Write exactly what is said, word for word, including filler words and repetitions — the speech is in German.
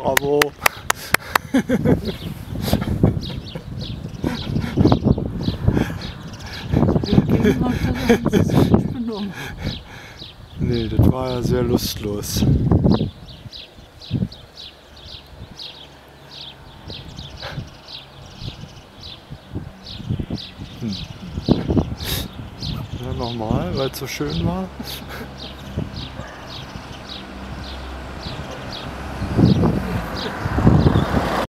Bravo. Nee, das war ja sehr lustlos. Hm. Ja, nochmal, weil es so schön war.